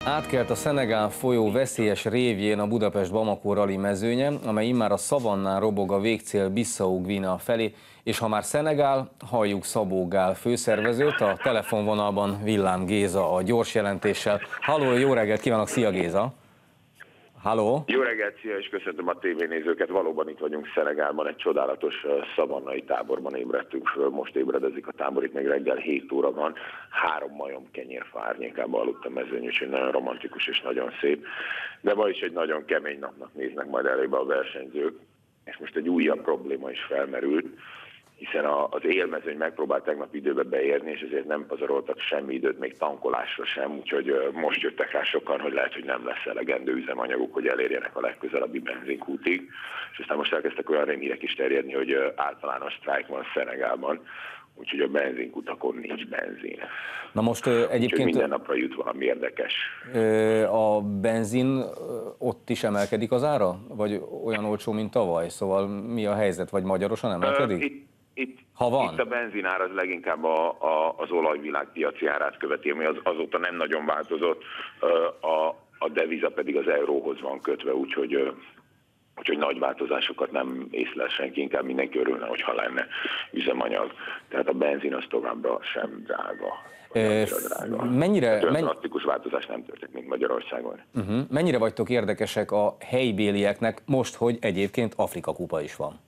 Átkelt a Szenegál folyó veszélyes révjén a Budapest-Bamako rali mezőnye, amely immár a szavannán robog a végcél Bissau-Guinea felé, és ha már Szenegál, halljuk Szabó Gál főszervezőt, a telefonvonalban Villám Géza a gyors jelentéssel. Halló, jó reggelt kívánok, szia Géza! Halló! Jó reggelt, szia, és köszöntöm a tévénézőket. Valóban itt vagyunk Szenegálban, egy csodálatos szavannai táborban ébredtünk föl. Most ébredezik a tábor, itt még reggel 7 óra van. 3 majom kenyérfa árnyékában aludt a mezőny, úgyhogy nagyon romantikus és nagyon szép. De ma is egy nagyon kemény napnak néznek majd elébe a versenyzők. És most egy újabb probléma is felmerült, hiszen az élmezőny megpróbált tegnap időbe beérni, és ezért nem pazaroltak semmi időt, még tankolásra sem, úgyhogy most jöttek rá sokan, hogy lehet, hogy nem lesz elegendő üzemanyaguk, hogy elérjenek a legközelebbi benzinkútig. És aztán most elkezdtek olyan rémhírek is terjedni, hogy általános sztrájk van Szenegálban, úgyhogy a benzinkutakon nincs benzin. Na most egyébként úgyhogy minden napra jut valami érdekes. A benzin ott is emelkedik az ára? Vagy olyan olcsó, mint tavaly? Szóval mi a helyzet? Vagy magyarosan emelkedik? Itt a benzinár az leginkább az olajvilágpiaci árát követi, ami azóta nem nagyon változott, a deviza pedig az euróhoz van kötve, úgyhogy nagy változásokat nem észlel senki, inkább mindenki örülne, hogyha lenne üzemanyag. Tehát a benzin az továbbra sem drága. Mennyire drasztikus változás nem történt, mint Magyarországon. Mennyire vagytok érdekesek a helybélieknek most, hogy egyébként Afrika kupa is van?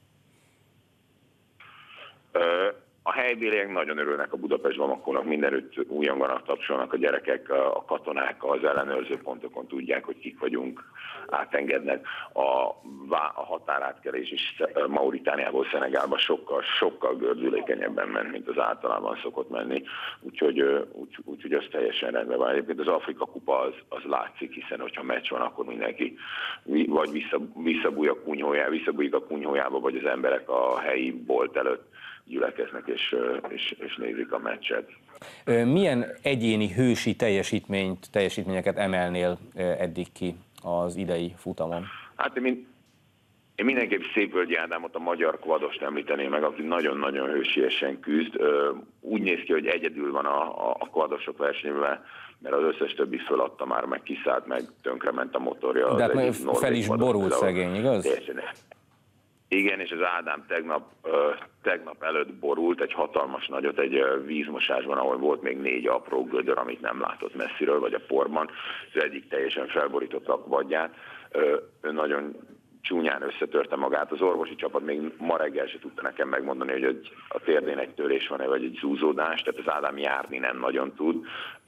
A helybéliek nagyon örülnek a Budapest-Bamakónak, mindenütt újonganak, tapsolnak a gyerekek, a katonák az ellenőrző pontokon tudják, hogy kik vagyunk, átengednek. A határátkelés is Mauritániából Szenegálba sokkal gördülékenyebben ment, mint az általában szokott menni, úgyhogy az teljesen rendben van. Egyébként az Afrika kupa az látszik, hiszen hogyha meccs van, akkor mindenki vagy visszabújik a kunyhójába, vagy az emberek a helyi bolt előtt gyülekeznek és nézik a meccset. Milyen egyéni hősi teljesítményeket emelnél eddig ki az idei futamon? Hát én mindenképp Szépvölgyi Ádámot, a magyar kvadost említeném meg, aki nagyon-nagyon hősiesen küzd. Úgy néz ki, hogy egyedül van a kvadosok versenyben, mert az összes többi föladta már, meg kiszállt, meg tönkrement a motorja. De hát fel is borult szegény, igaz? Igen, és az Ádám tegnap előtt borult egy hatalmas nagyot egy vízmosásban, ahol volt még 4 apró gödör, amit nem látott messziről, vagy a porban. Az egyik teljesen felborította a kvadját. Ő nagyon csúnyán összetörte magát. Az orvosi csapat még ma reggel se tudta nekem megmondani, hogy a térdén egy törés van-e, vagy egy zúzódás, tehát az Ádám járni nem nagyon tud,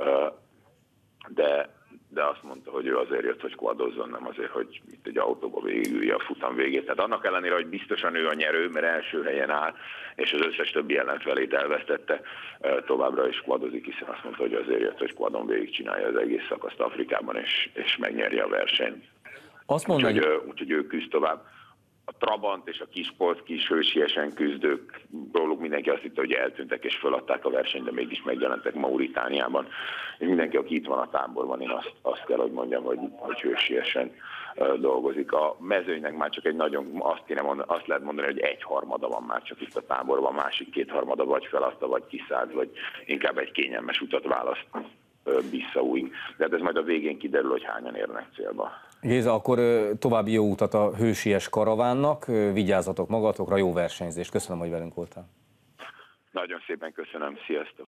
de azt mondta, hogy ő azért jött, hogy kvadozzon, nem azért, hogy itt egy autóba végigülje a futam végét. Tehát annak ellenére, hogy biztosan ő a nyerő, mert első helyen áll, és az összes többi ellenfelét elvesztette, továbbra is kvadozik, hiszen azt mondta, hogy azért jött, hogy kvadon végigcsinálja az egész szakaszt Afrikában, és megnyerje a versenyt. Úgyhogy ő küzd tovább. A Trabant és a Kispolszki is hősiesen küzdők, róluk mindenki azt hitte, hogy eltűntek és föladták a versenyt, de mégis megjelentek Mauritániában. És mindenki, aki itt van a táborban, én azt kell, hogy mondjam, hogy hősiesen dolgozik. A mezőnynek már csak azt lehet mondani, hogy 1/3 van már csak itt a táborban, a másik 2/3 vagy feladta, vagy kiszállt, vagy inkább egy kényelmes utat választ Bissauig. De ez majd a végén kiderül, hogy hányan érnek célba. Géza, akkor további jó utat a hősies karavánnak, vigyázzatok magatokra, jó versenyzést. Köszönöm, hogy velünk voltál. Nagyon szépen köszönöm, sziasztok!